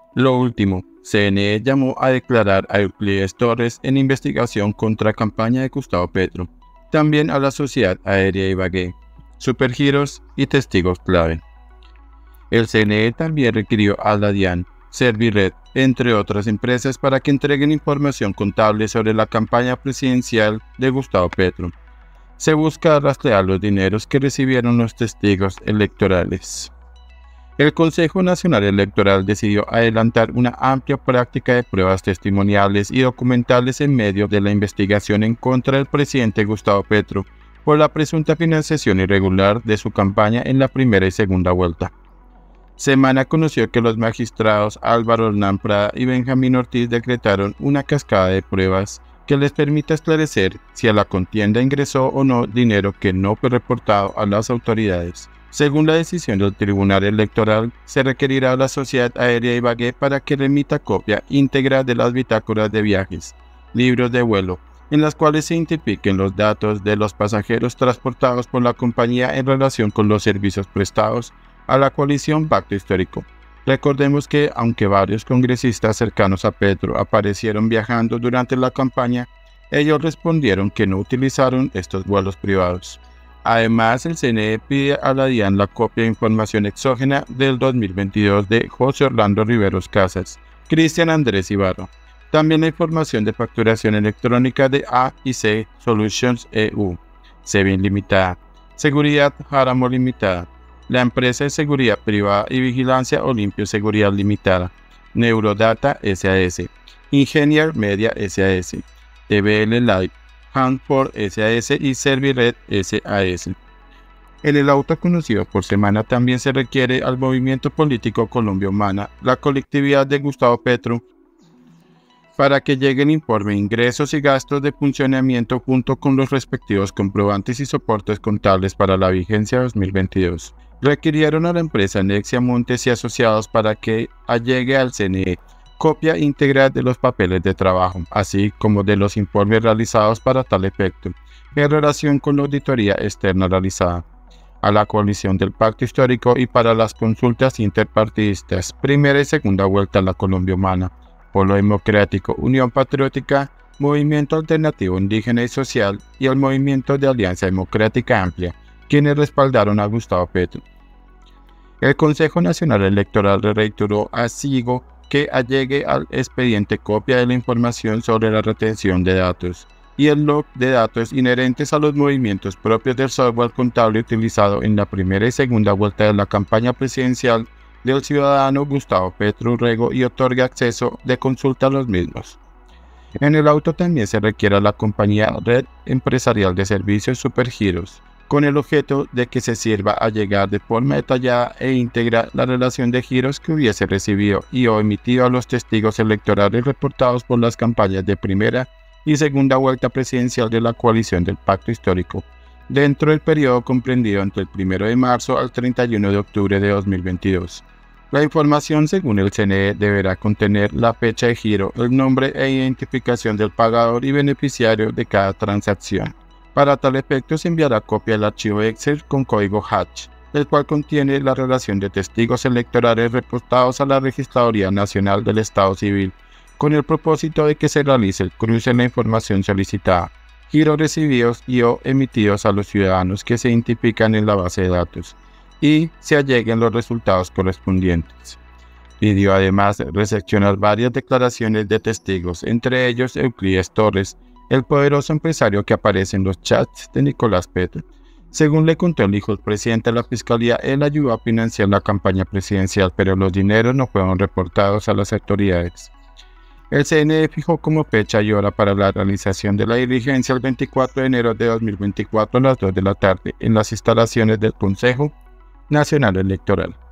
Lo último, CNE llamó a declarar a Euclides Torres en investigación contra campaña de Gustavo Petro, también a la Sociedad Aérea Ibagué, Supergiros y testigos clave. El CNE también requirió a la DIAN, Serviret, entre otras empresas, para que entreguen información contable sobre la campaña presidencial de Gustavo Petro. Se busca rastrear los dineros que recibieron los testigos electorales. El Consejo Nacional Electoral decidió adelantar una amplia práctica de pruebas testimoniales y documentales en medio de la investigación en contra del presidente Gustavo Petro por la presunta financiación irregular de su campaña en la primera y segunda vuelta. Semana conoció que los magistrados Álvaro Hernán Prada y Benjamín Ortiz decretaron una cascada de pruebas que les permita esclarecer si a la contienda ingresó o no dinero que no fue reportado a las autoridades. Según la decisión del Tribunal Electoral, se requerirá a la Sociedad Aérea Ibagué para que remita copia íntegra de las bitácoras de viajes, libros de vuelo, en las cuales se identifiquen los datos de los pasajeros transportados por la compañía en relación con los servicios prestados a la coalición Pacto Histórico. Recordemos que, aunque varios congresistas cercanos a Petro aparecieron viajando durante la campaña, ellos respondieron que no utilizaron estos vuelos privados. Además, el CNE pide a la DIAN la copia de información exógena del 2022 de José Orlando Riveros Casas, Cristian Andrés Ibarra. También la información de facturación electrónica de A y C Solutions EU, Sevin Limitada, Seguridad Jaramo Limitada, la empresa de seguridad privada y vigilancia Olimpio Seguridad Limitada, Neurodata SAS, Ingenier Media SAS, TBL Live, Hanford SAS y Serviret SAS. En el auto conocido por Semana también se requiere al movimiento político Colombia Humana, la colectividad de Gustavo Petro, para que llegue el informe de ingresos y gastos de funcionamiento junto con los respectivos comprobantes y soportes contables para la vigencia 2022. Requirieron a la empresa Nexia Montes y Asociados para que allegue al CNE copia íntegra de los papeles de trabajo, así como de los informes realizados para tal efecto, en relación con la auditoría externa realizada a la coalición del Pacto Histórico y para las consultas interpartidistas, primera y segunda vuelta a la Colombia Humana, Polo Democrático, Unión Patriótica, Movimiento Alternativo Indígena y Social y el Movimiento de Alianza Democrática Amplia, quienes respaldaron a Gustavo Petro. El Consejo Nacional Electoral reiteró a SIGO que allegue al expediente copia de la información sobre la retención de datos y el log de datos inherentes a los movimientos propios del software contable utilizado en la primera y segunda vuelta de la campaña presidencial del ciudadano Gustavo Petro Urrego y otorgue acceso de consulta a los mismos. En el auto también se requiere a la compañía Red Empresarial de Servicios Supergiros, con el objeto de que se sirva a llegar de forma detallada e íntegra la relación de giros que hubiese recibido y o emitido a los testigos electorales reportados por las campañas de primera y segunda vuelta presidencial de la coalición del Pacto Histórico, dentro del periodo comprendido entre el 1 de marzo al 31 de octubre de 2022. La información, según el CNE, deberá contener la fecha de giro, el nombre e identificación del pagador y beneficiario de cada transacción. Para tal efecto se enviará copia del archivo Excel con código Hatch, el cual contiene la relación de testigos electorales reportados a la Registraduría Nacional del Estado Civil, con el propósito de que se realice el cruce en la información solicitada, giros recibidos y o emitidos a los ciudadanos que se identifican en la base de datos, y se alleguen los resultados correspondientes. Pidió además recepcionar varias declaraciones de testigos, entre ellos Euclides Torres, el poderoso empresario que aparece en los chats de Nicolás Petro. Según le contó el hijo del presidente de la Fiscalía, él ayudó a financiar la campaña presidencial, pero los dineros no fueron reportados a las autoridades. El CNE fijó como fecha y hora para la realización de la diligencia el 24 de enero de 2024 a las 2 de la tarde en las instalaciones del Consejo Nacional Electoral.